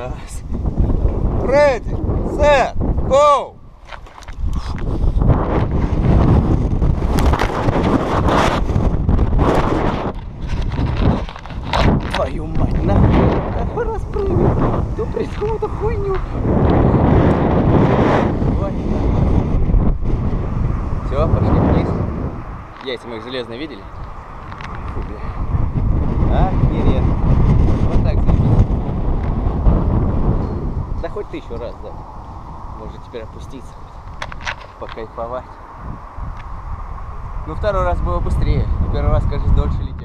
Раз. Ready, set, go! Твою мать, нахуй! Такой раз прыгай! Кто придумал эту хуйню? Все, пошли вниз. Яйца моих железные видели? Фу, бля. Охеренно. Вот так заебись. Да хоть 1000 раз, да. Может теперь опуститься, покайфовать. Ну, второй раз было быстрее. Первый раз, кажется, дольше летит.